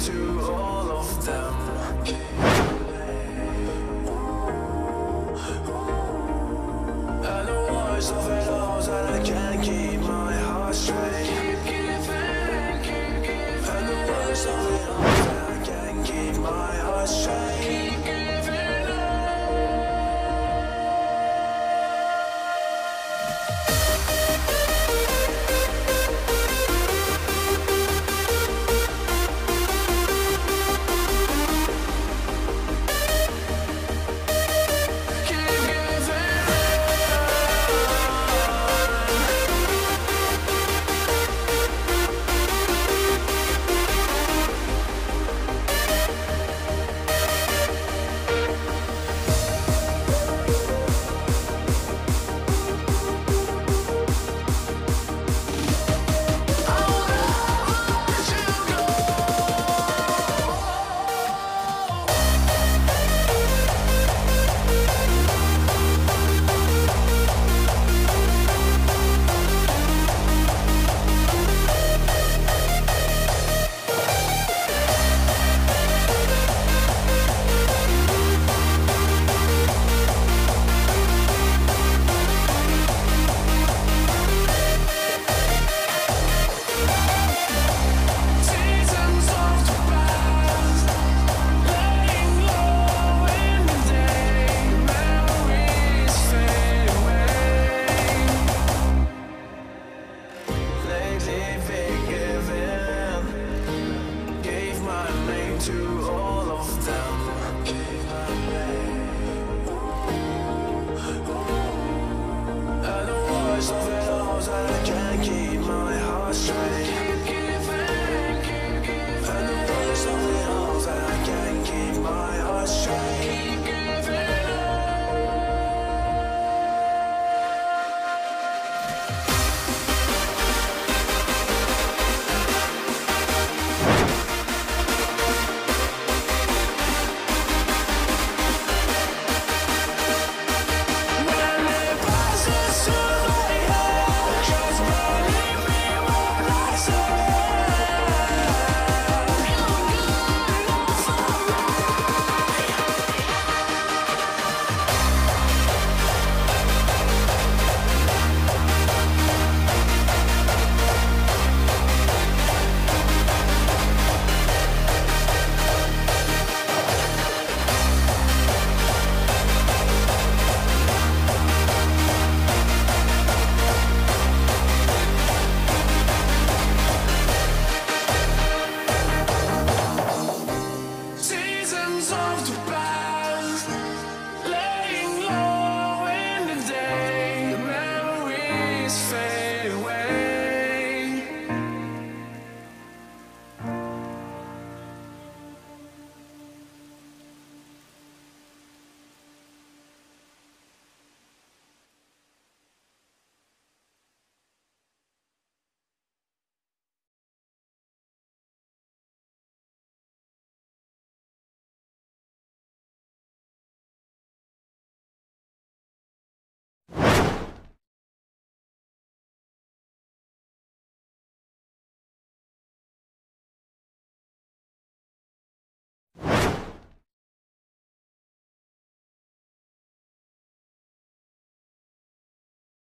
to all of them. And the worst of it all is that I can't keep my heart straight. And the worst of it all is that I can't keep my heart straight. To all of them. And the worst of it all is that I can't keep my heart straight. And the worst of it all is that I can't keep my heart straight. Of the past, laying low in the day, memories fade.